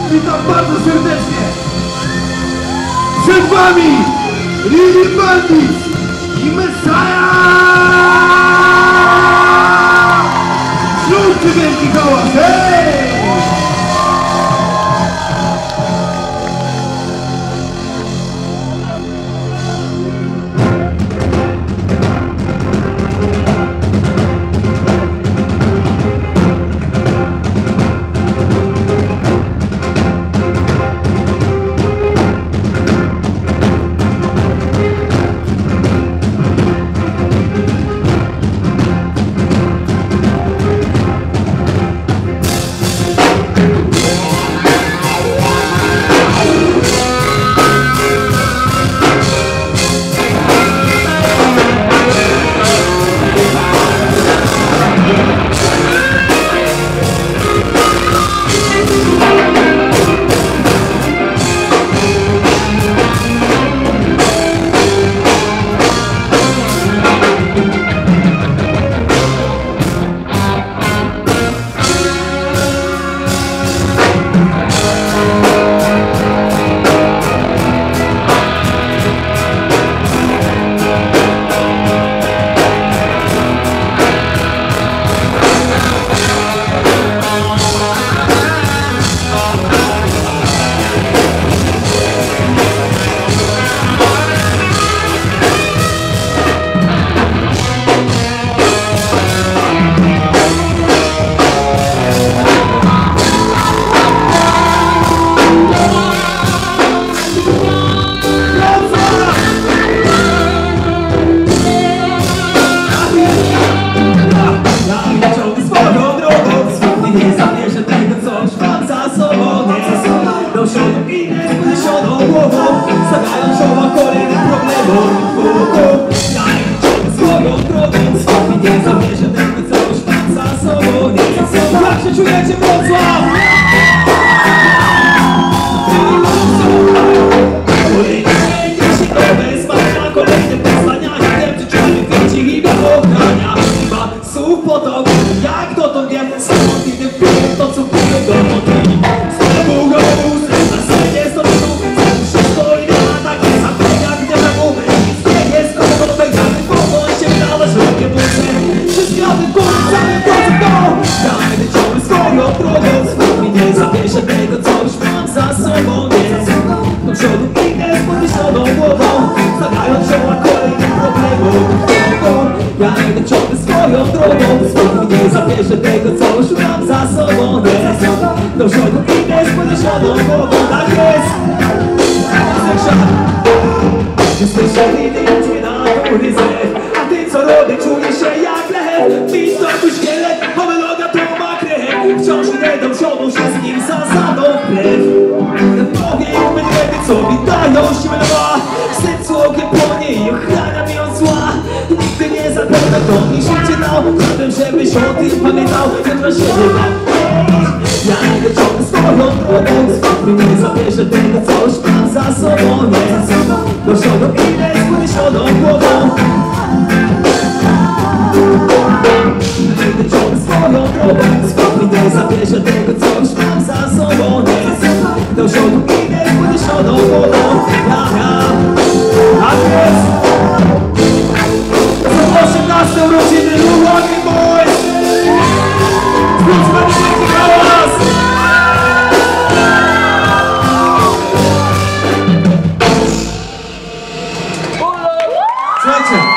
Witam bardzo serdecznie! Przed wami Lili Bandits i Messiah! Zróbcie wielki hałas, hej! Jak się czujecie, Wrocław? Kolejny dzień, jeśli smaczna, kolejne wyzwania. Wiem, czy człowiek widzi i wychowania. Chyba słów potok, jak dotąd wiem. Skąd nigdy piję to, co piję do motyli. Znowu go na scenie stopniu. Wszystko i na takie zapienia, gdzie na głowy nic nie jest. Kogo wejdziemy, powoli się wydało, że nie budzę. Wszystkie o tym cały proces to. Dajmy ciągle swoją drogą. Spokój nie zabierze tego, co już mam za sobą. Do przodu idę z podniesioną głową, stawiając czoła kolejnym problemom. Ja idę ciągle swoją drogą. Spokój nie zabierze tego, co już mam za sobą. Do przodu idę z podniesioną głową. Tak jest! Jesteś jedyny, idzie na horyzont. A ty co robię, czuję się jak lew. Mi to tu szkielet, a melodia to ma krew. Wciąż idę do przodu, się z nim zasadą wbrew. Powiedzmy wtedy, co mi dają siłę nowa. Wstyd słowiem płonie i ochrania mi od zła. Nigdy nie zapomnę, to mi życie dał. Chciałbym, żebyś o tym pamiętał. Jutro się nie mam. Ja idę ciągle swoją drogą. Spokój nie zabierze tego, co już mam za sobą. Do przodu idę z podniesioną głową. Idę ciągle swoją drogą. Spokój nie zabierze tego, co już mam za sobą. Do przodu idę z podniesioną głową. Tak jest! Są 18 urodziny Luwagi Boys! Wróćmy wielki hałas! Słuchajcie,